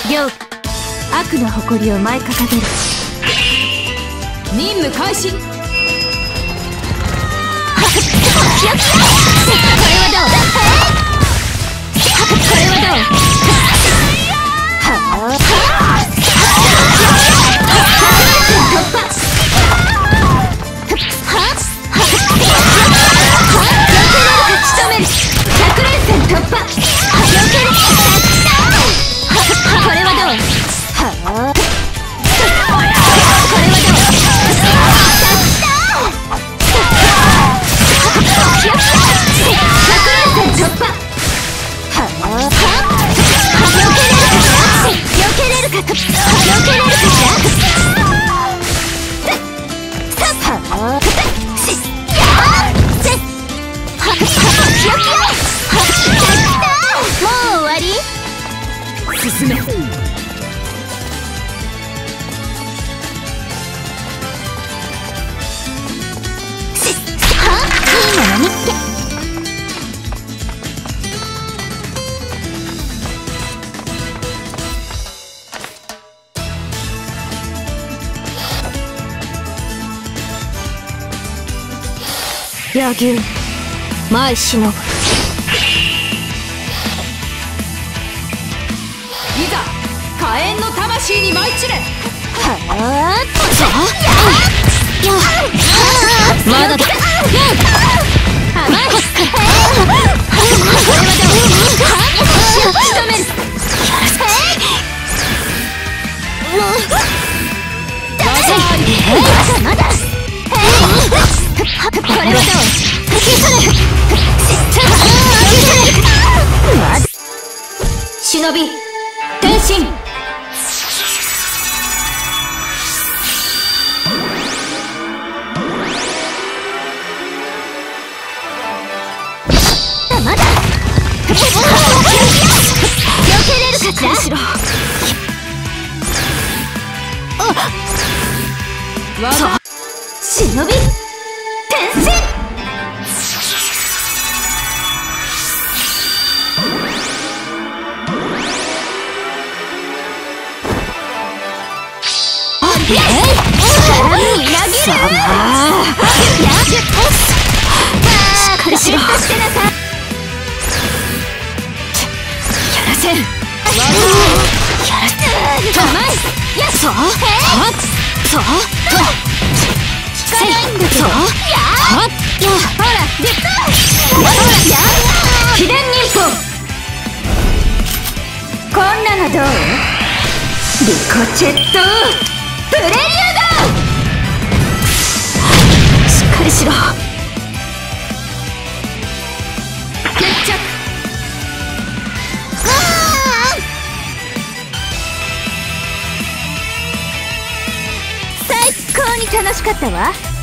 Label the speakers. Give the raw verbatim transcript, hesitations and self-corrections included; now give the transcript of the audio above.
Speaker 1: 了。悪の誇りを舞い掲げる。任務開始。これはどう？これはどう？はあ進め。柳生前忍ぶ。いざ火炎の魂に舞い散れ。はあまだだ。甘い。仕留める。まだまだ。これはどう？忍び転身。まだ避けれるかしら。忍び転身。えい、力にみなぎる。さあ、しっかりしろ。やらせる。やらせる。甘い。やそう。そう。聞かないんだけど。やほら、出た。ほら、や秘伝忍法。こんなのどう？リコチェットプレリュード。しっかりしろ。決着。最高に楽しかったわ。